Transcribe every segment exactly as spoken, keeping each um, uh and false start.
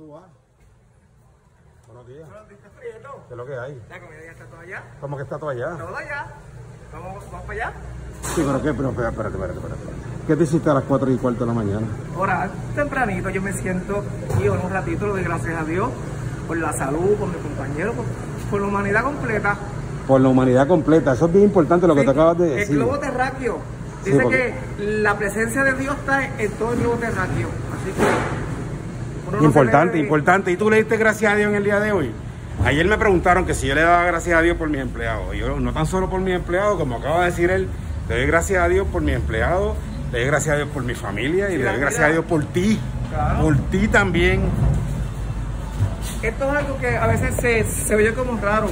tú vas? Buenos días. ¿Qué es lo que hay? La comida ya está toda allá. ¿Cómo que está todo allá? Todo allá. Vamos, vamos para allá. Sí, pero qué, pero espérate, espérate, espérate, espérate. ¿Qué te hiciste a las cuatro y cuarto de la mañana? Ahora, tempranito yo me siento y en un ratito le doy gracias a Dios por la salud, por mi compañero, por, por la humanidad completa. Por la humanidad completa, eso es bien importante lo que Sí, te acabas de decir. El globo terráqueo. Dice Sí, porque... que la presencia de Dios está en todo el globo terráqueo. Así que... uno no Importante, se le... importante. ¿Y tú le diste gracias a Dios en el día de hoy? Ayer me preguntaron que si yo le daba gracias a Dios por mis empleados. Yo no tan solo por mis empleados, como acaba de decir él, le doy gracias a Dios por mis empleados, le doy gracias a Dios por mi familia y Sí, le doy mira. gracias a Dios por ti. Claro. Por ti también. Esto es algo que a veces se, se oye como raro.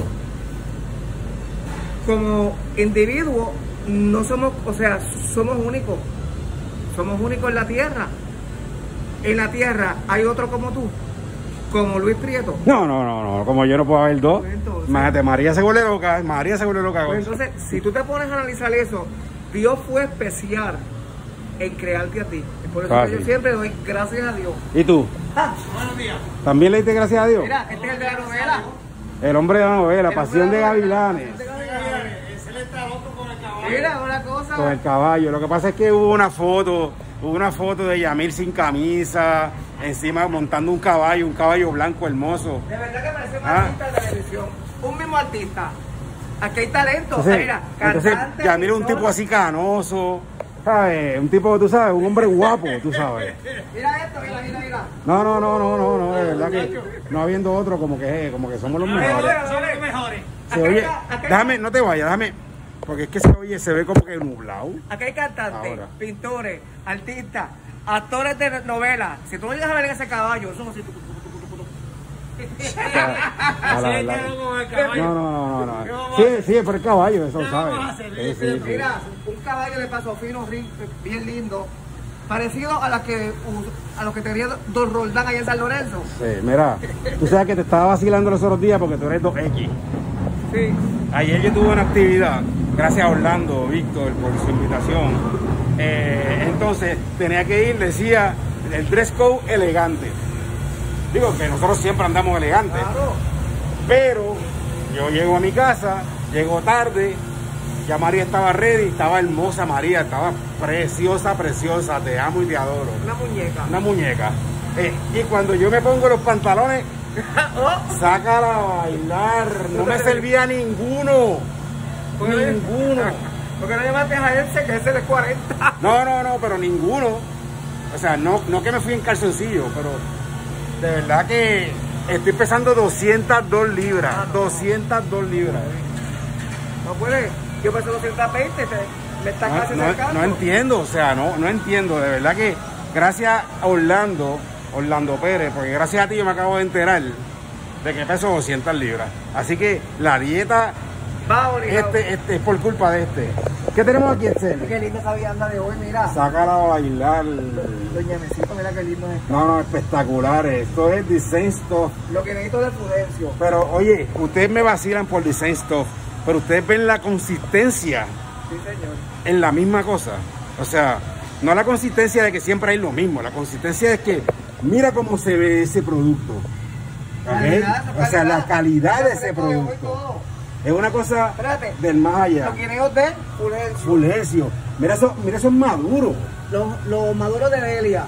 Como individuo no somos, o sea, somos únicos. Somos únicos en la tierra. En la tierra hay otro como tú. Como Luis Prieto. No, no, no, no, como yo no puedo haber dos. Pues entonces, Imagínate, María se vuelve loca, María se vuelve loca. Pues entonces, si tú te pones a analizar eso, Dios fue especial en crearte a ti. Por eso que yo siempre doy gracias a Dios. ¿Y tú? Ah, buenos días. ¿También le diste gracias a Dios? Mira, este es el de la novela. El hombre de la novela, Pasión de Gavilanes. Ese está loco con el caballo. Mira, una cosa. Con el caballo. Lo que pasa es que hubo una foto, hubo una foto de Yamil sin camisa, encima montando un caballo, un caballo blanco hermoso. De verdad que parece un ah. artista de televisión. Un mismo artista. Aquí hay talento. Entonces, Mira, entonces cantante, Yamil es un tipo así canoso, ¿sabes? Un tipo, tú sabes, un hombre guapo, tú sabes. Mira esto, mira, mira, mira. No, no, no, no, no, no, de verdad que no habiendo otro como que, como que somos los mejores. Somos los mejores. Se oye, déjame, no te vayas, déjame, porque es que se oye, se ve como que nublado. Aquí hay cantantes, Ahora. pintores, artistas, actores de novelas. Si tú no llegas a ver ese caballo, eso es así. A la verdad. No, no, no, no, no. Sí, sí, pero el caballo, eso sabes. Sí, sí, sí. Mira, un caballo de paso fino, bien lindo, parecido a la que a los que tenía Don Roldán allá en San Lorenzo. Sí, mira, tú sabes que te estaba vacilando los otros días porque tú eres dos equis. Sí. Ayer yo tuve una actividad, gracias a Orlando, Víctor, por su invitación. Eh, entonces tenía que ir, decía, el dress code elegante. Digo que nosotros siempre andamos elegantes. Claro. Pero yo llego a mi casa, llego tarde, ya María estaba ready, estaba hermosa María, estaba preciosa, preciosa, te amo y te adoro. Una muñeca. Una muñeca. Eh, y cuando yo me pongo los pantalones, oh. sácala a bailar, no me servía ninguno. Ninguno. Porque no llamaste a ese, que ese es cuarenta. No, no, no, pero ninguno. O sea, no, no que me fui en calzoncillo, pero de verdad que estoy pesando doscientas dos libras. Ah, no. doscientas dos libras. No puede. Yo peso doscientas veinte, me está no, casi no, acercando. No entiendo, o sea, no, no entiendo. De verdad que gracias a Orlando, Orlando Pérez, porque gracias a ti yo me acabo de enterar de que peso doscientas libras. Así que la dieta va obligado. Este, este es por culpa de este. ¿Qué tenemos aquí, Excel? Qué linda esa vianda de hoy, mira. Sácala a bailar. Doña Mesito, mira qué lindo es. No, no, espectacular. Esto es Design Stuff. Lo que necesito es prudencia. Pero, oye, ustedes me vacilan por Design Stuff, pero ustedes ven la consistencia. Sí, señor. En la misma cosa. O sea, no la consistencia de que siempre hay lo mismo. La consistencia es que mira cómo se ve ese producto. Calidad, o sea, la calidad de ese producto. Es una cosa Espérate, del más allá. Los guineos de Fulgencio. Fulgencio. Mira eso, mira esos maduros. Los, los maduros de Delia.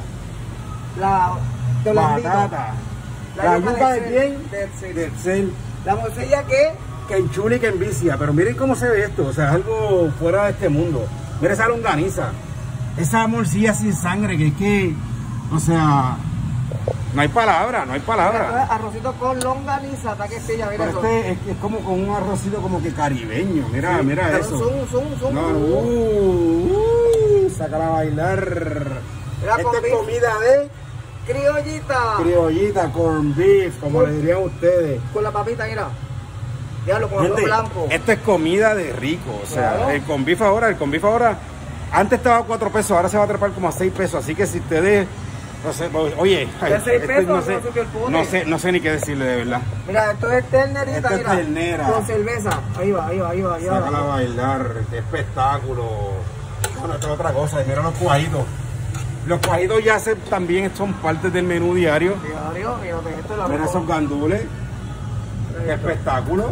La de batata. La, la yuca, yuca de, de quién? De Excel. De Excel. La morcilla que que enchula y que envicia. Pero miren cómo se ve esto. O sea, es algo fuera de este mundo. Mira esa longaniza. Esa morcilla sin sangre que es que, o sea, no hay palabra, no hay palabra. Esto es arrocito con longaniza, hasta que silla, mira pero eso. Este es, es como con un arrocito como que caribeño, mira, sí, mira eso. Zoom, zoom, zoom. No, uh, uh, sácala a bailar. Mira, esta es beef. Comida de criollita. Criollita, corn beef, como con, le dirían ustedes. Con la papita, mira. Diablo, con Gente, arroz blanco. Esto es comida de rico, o sea, claro. el corn beef ahora, el corn beef ahora, antes estaba a cuatro pesos, ahora se va a trepar como a seis pesos, así que si ustedes... No sé, oye, ay, seis pesos, no, sé, no, sé, no sé ni qué decirle de verdad. Mira, esto es ternerita, esto mira, es ternera. Con cerveza. Ahí va, ahí va, ahí va. Ahí Sácala a bailar, qué espectáculo. Bueno, esto es otra cosa, mira los cuajitos. Los cuajitos ya se, también son partes del menú diario. Diario, fíjate, esto lo Mira esos gandules. Qué espectáculo.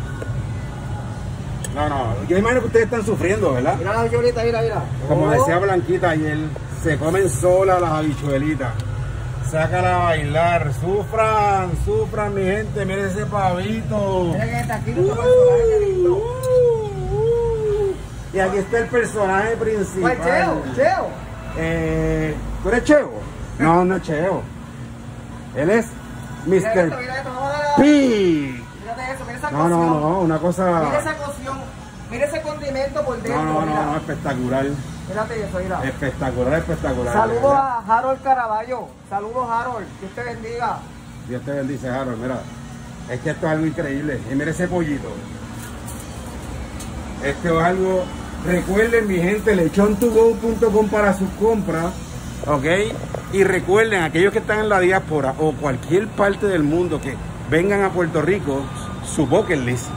No, no, yo imagino que ustedes están sufriendo, ¿verdad? Mira la habichuelita, mira, mira. Como Oh. decía Blanquita ayer, se comen solas las habichuelitas. Sácala a bailar, sufran, sufran mi gente, miren ese pavito. Mira que está aquí nuestro personaje lindo. Uh, uh. Y aquí está el personaje principal. ¿Cuál Cheo? Cheo. Eh, ¿Tú eres Cheo? No, no es Cheo. Él es Mira esto, mister mira esto, vamos a ver. P. Fíjate eso, mira esa No, cocción. no, no, una cosa... Mira esa cocción, mira ese condimento por dentro. No, no, mira. no, no, espectacular. Mírate eso, mira. Espectacular, espectacular. Saludos a Harold Caraballo. Saludos, Harold. Que usted bendiga. Dios te bendice, Harold, mira. Es que esto es algo increíble. Y mira ese pollito. Esto es algo... Recuerden, mi gente, lechon to go punto com para sus compras. ¿Ok? Y recuerden, aquellos que están en la diáspora o cualquier parte del mundo que vengan a Puerto Rico, su bucket list,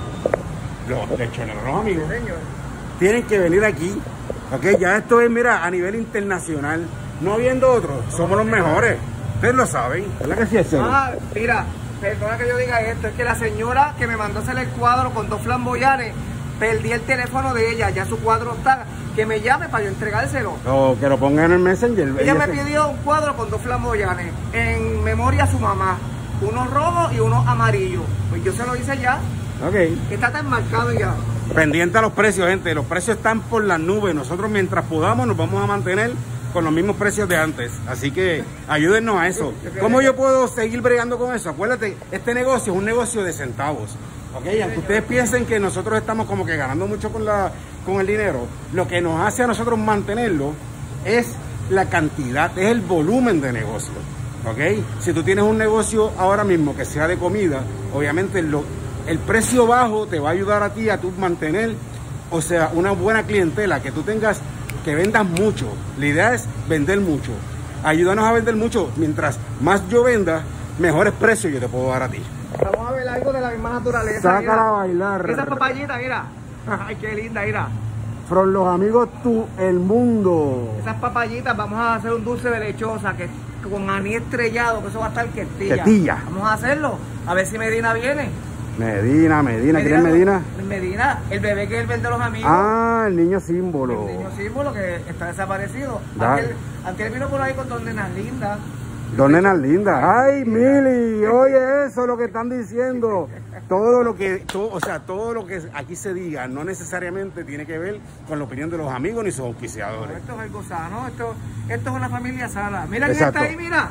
los lechoneros, los amigos, tienen que venir aquí. ¿Ok? Ya esto es, mira, a nivel internacional. No habiendo otros, somos los mejores. Ustedes lo saben. ¿Verdad que sí es eso? Ah, mira, perdona que yo diga esto. Es que la señora que me mandó hacer el cuadro con dos flamboyanes, perdí el teléfono de ella. Ya su cuadro está. Que me llame para yo entregárselo. O que lo pongan en el Messenger. Ella me pidió un cuadro con dos flamboyanes en memoria a su mamá. Uno rojo y uno amarillo. Pues yo se lo hice ya. Ok. Que está tan marcado ya. Pendiente a los precios, gente. Los precios están por las nubes. Nosotros, mientras podamos, nos vamos a mantener con los mismos precios de antes. Así que ayúdennos a eso. ¿Cómo yo puedo seguir bregando con eso? Acuérdate, este negocio es un negocio de centavos. Ok, aunque ustedes piensen que nosotros estamos como que ganando mucho con, la, con el dinero, lo que nos hace a nosotros mantenerlo es la cantidad, es el volumen de negocio. Ok, si tú tienes un negocio ahora mismo que sea de comida, obviamente lo, el precio bajo te va a ayudar a ti a tú mantener, o sea, una buena clientela, que tú tengas, que vendas mucho. La idea es vender mucho. Ayúdanos a vender mucho. Mientras más yo venda, mejores precios yo te puedo dar a ti. Vamos a ver algo de la misma naturaleza. Sácala mira. a bailar. Esa papayita, mira. Ay, qué linda, mira. From los amigos tú, el mundo. Esas papayitas, vamos a hacer un dulce de lechosa que con aní estrellado, que eso va a estar quetilla. Quetilla. Vamos a hacerlo. A ver si Medina viene. Medina, Medina, ¿quién es Medina? Medina, el bebé que él vende a los amigos. Ah, el niño símbolo. El niño símbolo que está desaparecido. Da. Antes, antes él vino por ahí con dos nenas lindas. Dos nenas lindas. Ay, Mili, oye eso, lo que están diciendo. Todo lo que, todo, o sea, todo lo que aquí se diga no necesariamente tiene que ver con la opinión de los amigos ni sus auspiciadores. Esto es algo sano, esto, esto es una familia sana. Mira quién Exacto. está ahí, mira.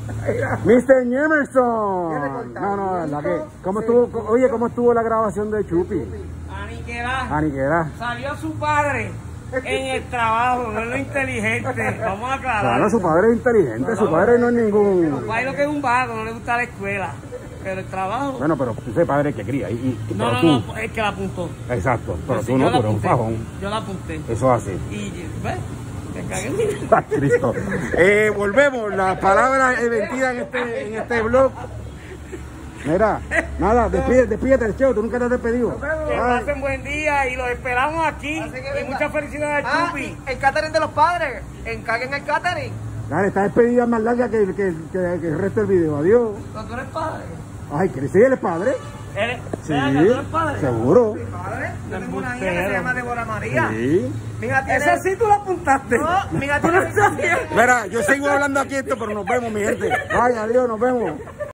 mister Emerson. No, no, la que, ¿cómo estuvo, oye, cómo estuvo la grabación de Chupi? Aniquelá. Aniquera. Salió su padre en el trabajo, no es lo inteligente. Vamos a aclarar. Claro, su padre es inteligente, su padre no es ningún... Su padre lo que es un vago, no le gusta la escuela. Pero el trabajo. Bueno, pero ese padre que cría. Y, y, No, pero no, tú, no, es que la apuntó. exacto, pero Sí, tú no, yo la tú eres un apunté. fajón. Yo la apunté. Eso es así. Y, ¿ves? Te cagué en mi. ¡Ah, Cristo! Eh, volvemos, la palabra es mentira en este, en este blog. Mira, nada, despídete, despídete, Cheo, tú nunca te has despedido. Que pasen buen día y los esperamos aquí. Y muchas felicidades a Ah, Chupi. el catering de los padres. Encarguen el catering. Dale, esta despedida es más larga que, que, que, que el resto del video. Adiós. ¿No tú eres padre? Ay, ¿que sí, él es padre? ¿Eres? Sí, Ven acá, ¿tú eres padre? seguro. Padre, yo tengo una hija que Embustero. se llama Débora María. Sí. Mi hija tiene... Esa sí tú la apuntaste. No, mi hija tiene... Mira, yo sigo hablando aquí esto, pero nos vemos, mi gente. Vaya, adiós, nos vemos.